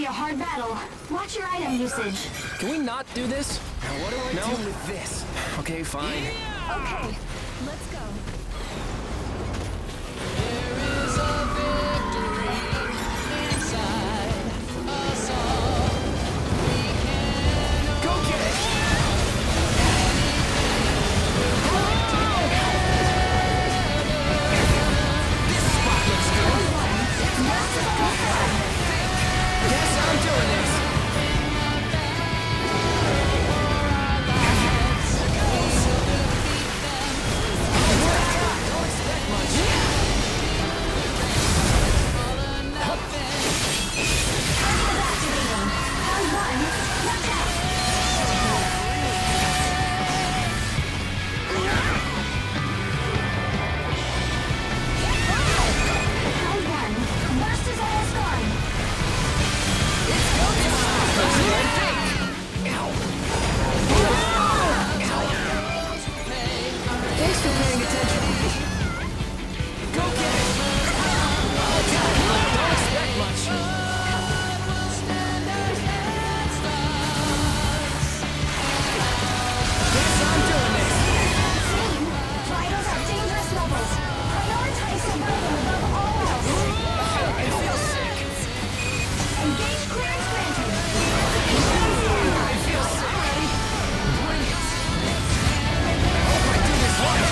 be a hard battle. Watch your item usage. Can we not do this? Now what do I do with this? Okay, fine. Okay, let's go. There is a victory inside us all. We can Go get it! This spot looks good. Guess I'm doing this. Don't expect much. Round one. Burst is almost gone. Thanks for paying attention. Go get it! Don't expect much. Guess I'm doing this. Team, vitals at dangerous levels. Prioritize survival above all else. It feels sick. Engage clearance granted. It feels sick. Brilliant. I hope I do this right.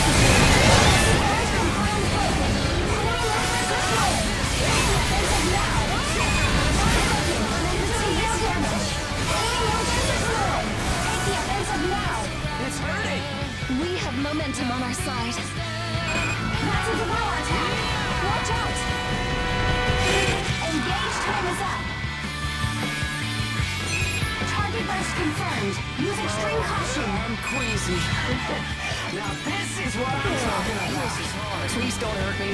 It's hurting. We have momentum on our side. That's a power attack. Watch out! Engage time is up. Target burst confirmed. Use extreme caution. I'm queasy. Now this is what I'm talking about. This is hard. Please don't hurt me.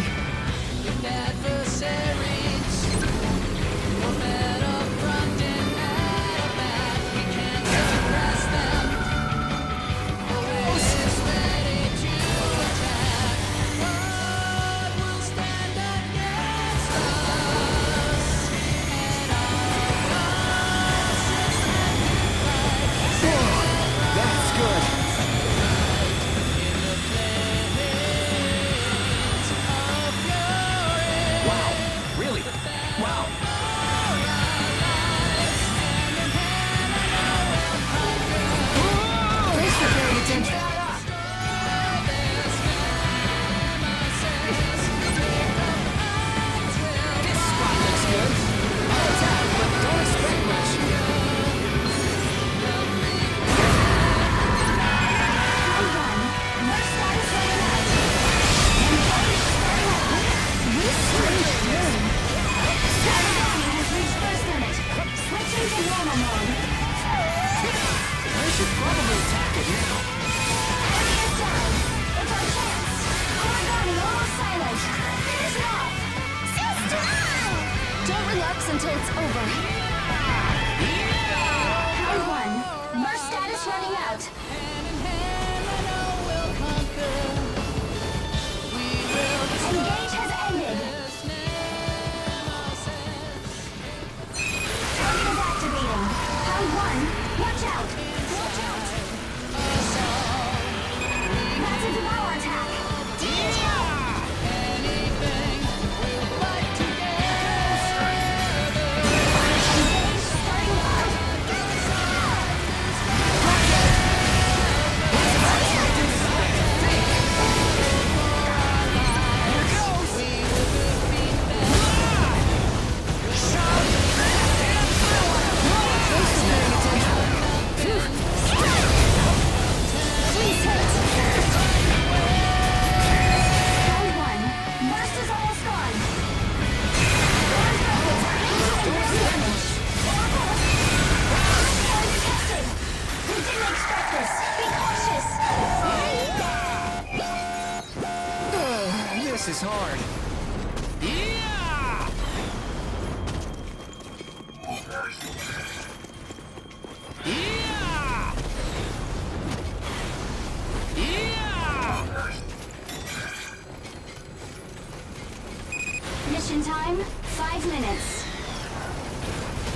adversaries. No matter front and matter back, we can't suppress them. Always ready to attack. What will stand against us? And our cause is sacrifice. That's good. In the flames of fury. Wow. Really? Wow. Thanks for paying attention. This spot looks good. I'll attack, but don't expect much. I should probably attack it now. Don't relax until it's over. Round one. Burst status running out. Hand in hand, I know we'll conquer. We will Engage has ended. dismiss nemesis. Target is activating. Round one. Watch out. Watch out. That's a devour attack. Anything we'll fight together. Engage starting up. Please hit. Round one. Burst is almost gone. Contested. We didn't expect this. Be cautious. This is hard. Mission time, 5 minutes.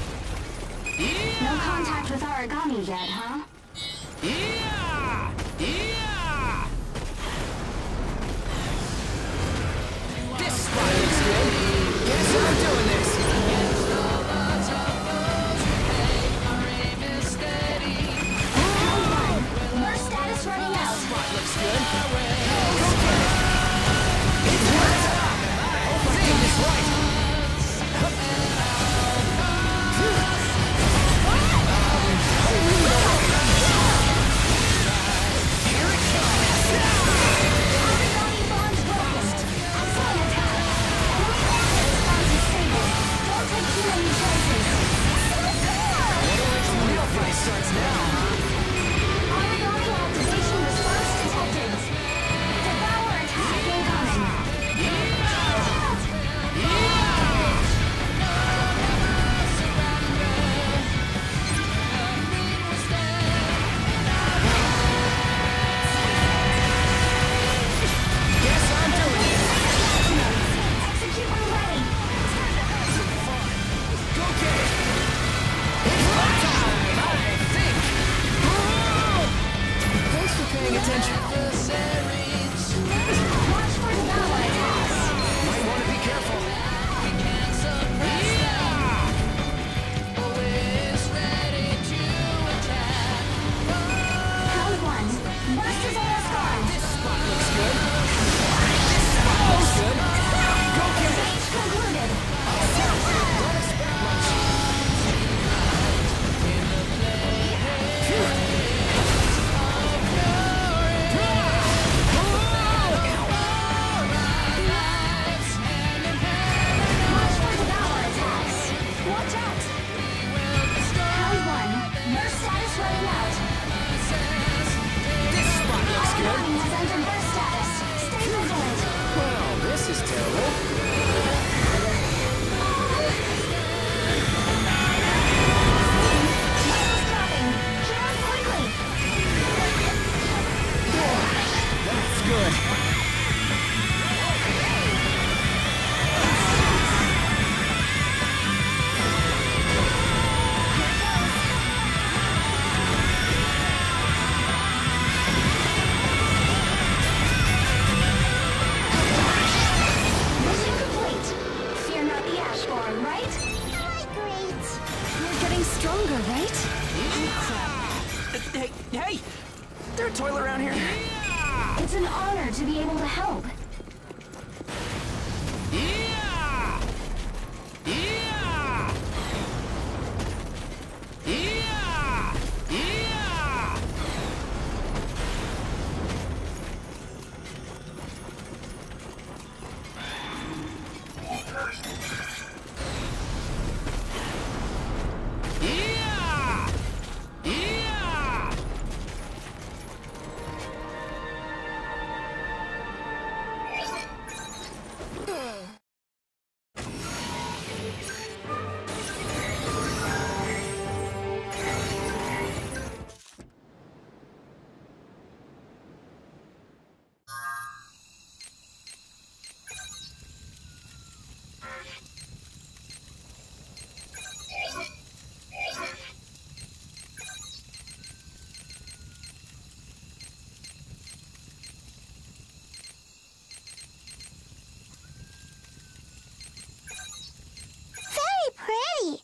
No contact with Aragami yet, huh? Yeah! Yeah! This spot looks good. Guess I'm doing this. Burst status running out. Spot looks good. Go get it. It's right up. I hope I'm doing this right. Here it comes. Aragami bond's broken. Excellent attack. Enemy response is stable. Don't take too many chances. The real fight starts now. Aragami activation response detected. Devour attack incoming. Guess I'm doing this. Execute when ready. Go get it. It's my time, I think. Thanks for paying attention. Watch for devour attacks. Might want to be careful. Round 1. Burst is almost gone. This spot looks good. This spot looks good. Go get it. Stage concluded. Don't expect much. Watch for devour attacks. Watch out. Round 1. Burst status running out. This spot looks good. Aragami has entered burst status. Stay vigilant. Well, this is terrible. Miles dropping. Clear up quickly. That's good. Mission complete. Fear not the Ashborn, right? Great. You're getting stronger, right? Hey! There a toilet around here? It's an honor to be able to help. Yeah! Yeah! Yeah! Yeah! Yeah! Yeah! Very pretty.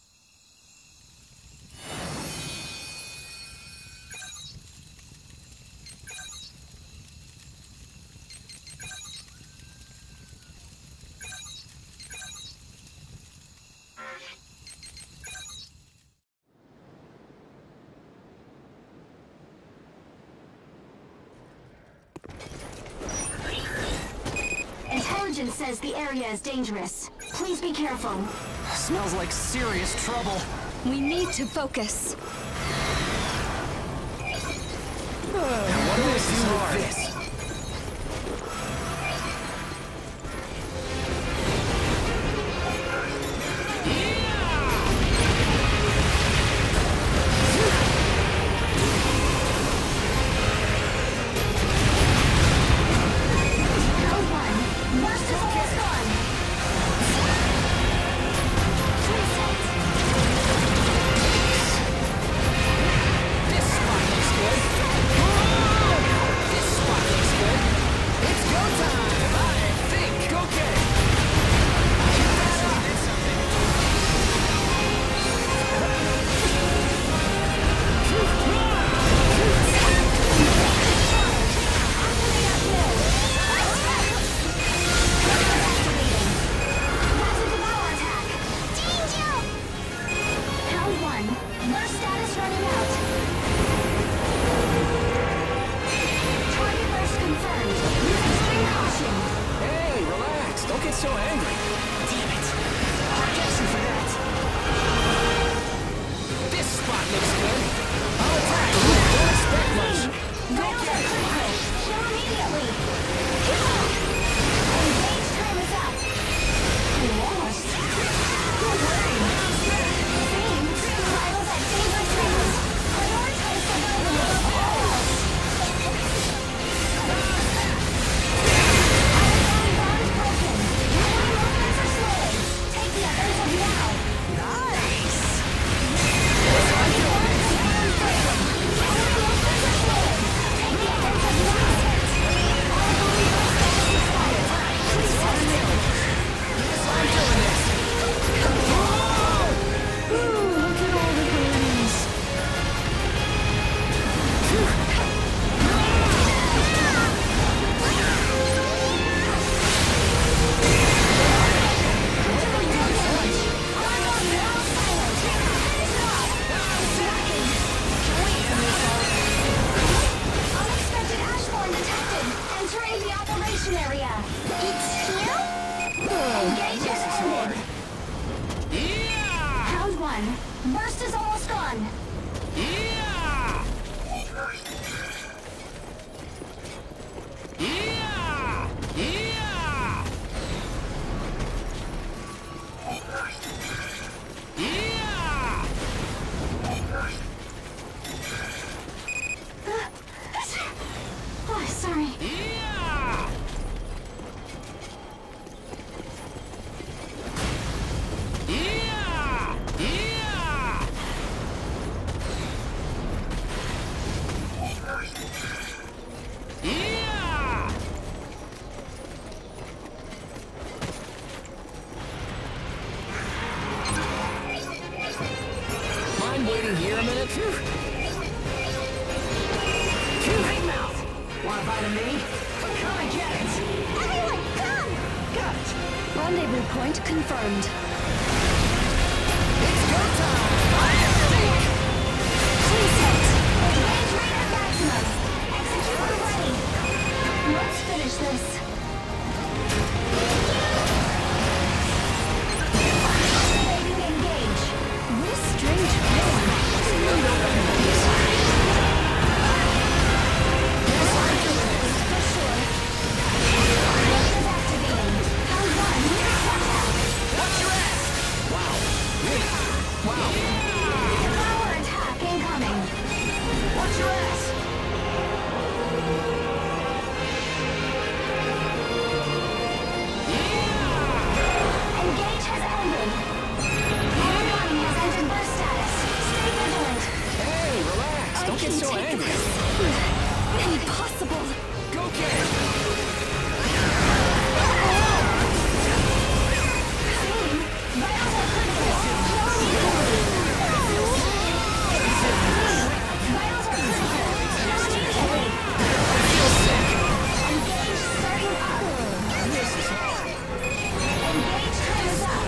Intelligence says the area is dangerous. Please be careful. Smells like serious trouble. We need to focus. What do I do with this? Round 1. Burst is almost gone. Reset. 1. Burst is almost gone. Yeah! Yeah! Yeah! Yeah! Oh, sorry. Yeah! Yeah! Yeah! Yeah! Mind waiting here a minute? Phew. Big mouth! Want a bite of me? Come and get it! Everyone, come! Got it! Rendezvous point confirmed. It's go time! I think! Please hit. Engage rate at maximum. Execute when ready. Let's finish this. Activating engage. What a strange feeling. For sure. Burst is activating. Round 1, watch out. Watch your ass! Wow. Really? Wow. Power attack incoming. Watch your ass! Engage has ended. Aragami has entered burst status. Stay vigilant. Hey, relax! Don't get so angry! Impossible. Go get it! Team, vitals are critical. Vitals are critical. Immediately. Engage starting up. This is hard. Engage turns up.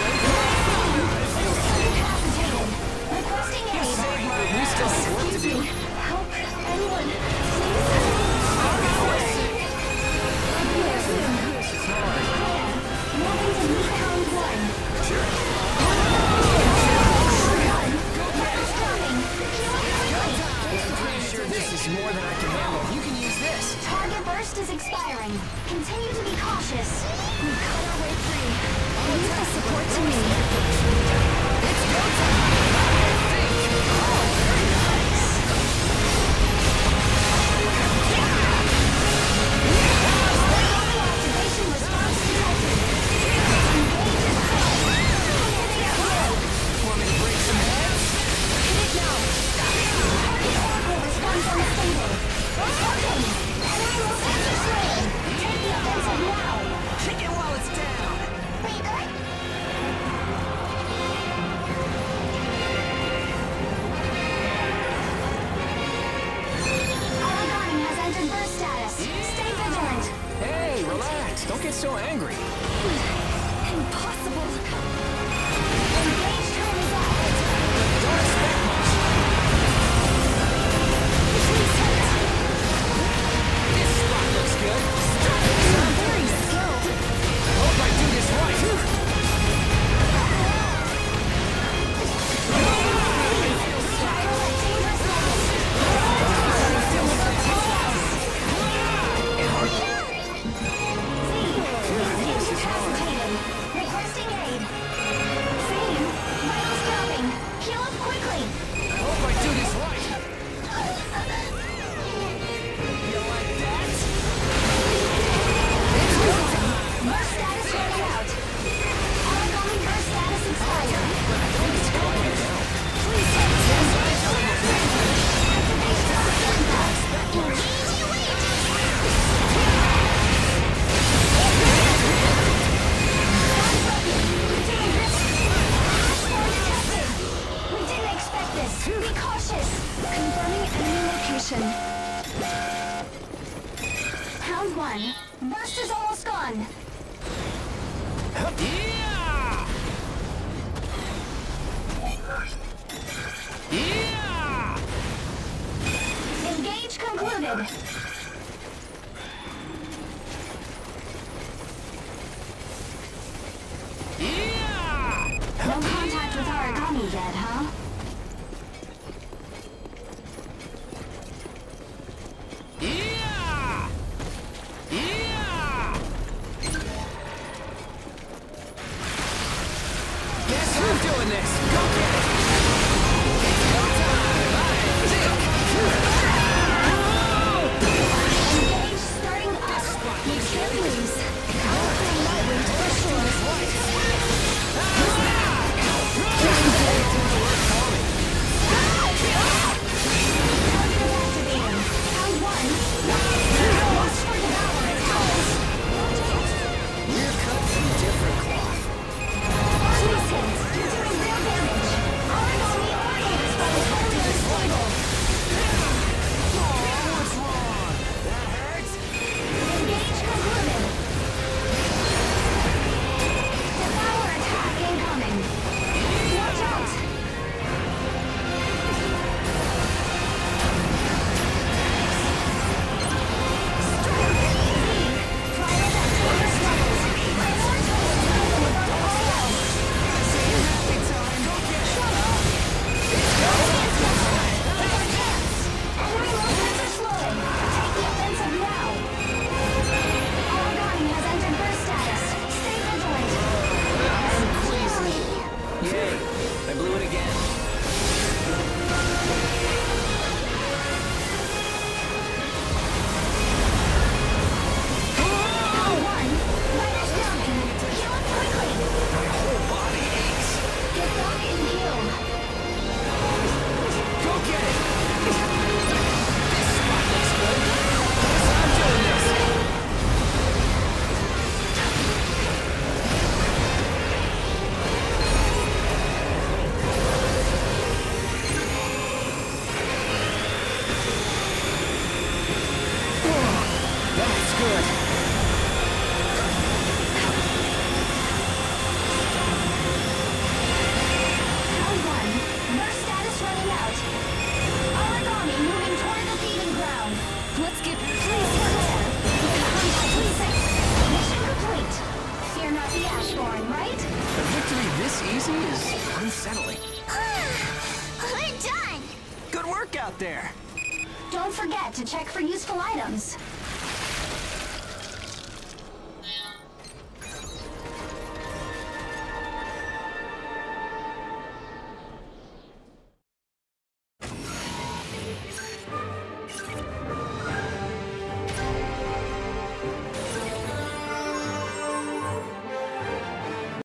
Incapacitated. Requesting aid. We still have work to Excuse do. me. Help anyone, please. Here soon. This is hard. Moving to meet Hound 1. Sure. Vitals dropping. Healing quickly. I'm pretty sure this is more than I can handle. You can use this. Target burst is expiring. Continue to be cautious. We cut our way free. Use the support to me. It's go time! I think! Oh, very nice! Activation response detected. Engage is high. Hitting at will. Want me to break some heads? Hit it now. Target oracle response unstable. Working. Enemy will sensor slain. Take the offensive now. Kick it while it's down! Are you good? Aragami has entered burst status. Stay vigilant. Hey, relax! Don't get so angry! Impossible. Engage turn is up. Don't expect much! Please hit. This spot looks good! You're very skilled. Hope I do this right! Spiral at dangerous levels. Incapacitated. Requesting aid. yet, huh? Yeah! Yeah! Guess who's doing this? Go get it! It's go time! Engage starting up. Make sure please. Powerful lightweight for sure. Target activating. Round 1. Watch for devour attacks. We're cut from different cloth. Please hit. You're doing real damage. Aragami orients by the target is stable. What's wrong? That hurts? Engage concluded. Devour attack incoming. Watch out. Yay! I blew it again. My whole body aches. Go get it! This spot looks good. Guess I'm doing this. That's good. Round 1. Burst status running out. Aragami moving toward the feeding ground. Let's get please clear. Please mission complete. Fear not the Ashborn, right? A victory this easy is unsettling. We're done. Good work out there. Don't forget to check for useful items.